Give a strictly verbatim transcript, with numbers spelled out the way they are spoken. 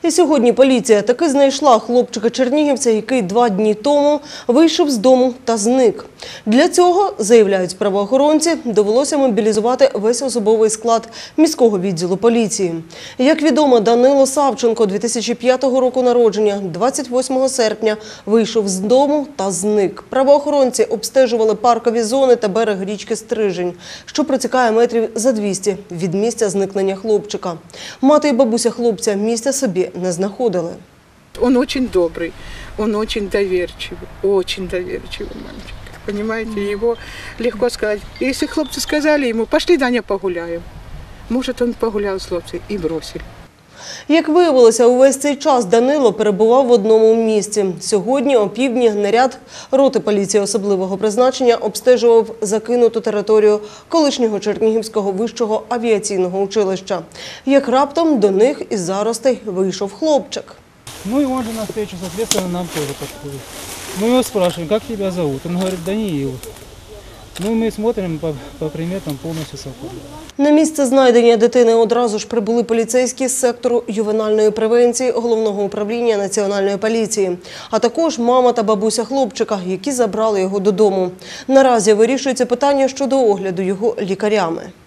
І сьогодні поліція таки знайшла хлопчика-чернігівця, який два дні тому вийшов з дому та зник. Для цього, заявляють правоохоронці, довелося мобілізувати весь особовий склад міського відділу поліції. Як відомо, Данило Савченко, дві тисячі п'ятого року народження, двадцять восьмого серпня вийшов з дому та зник. Правоохоронці обстежували паркові зони та берег річки Стрижень, що протікає метрів за двісті від місця зникнення хлопчика. Мати і бабуся хлопця місця собі не знаходили. Он дуже добрий, він дуже довірчивий, дуже довірчивий мальчик. Понимаете, его легко сказать. Если хлопцы сказали ему, пошли, Даня, погуляем. Может, он погулял с хлопцем и бросили. Як виявилося, увесь цей час Данило перебував в одному місці. Сьогодні о півдні наряд роти поліції особливого призначення обстежував закинуту територію колишнього Чернігівського вищого авіаційного училища. Як раптом до них із заростей вийшов хлопчик. Ну и он же навстречу, соответственно, нам тоже подходит. Мы его спрашиваем, как тебя зовут? Он говорит, Даниил. Ну и мы смотрим по, по приметам, полностью совпадает. На місце знайдення дитини одразу ж прибули поліцейські з сектору ювенальної превенції Головного управління Національної поліції, а також мама та бабуся хлопчика, які забрали його додому. Наразі вирішується питання щодо огляду його лікарями.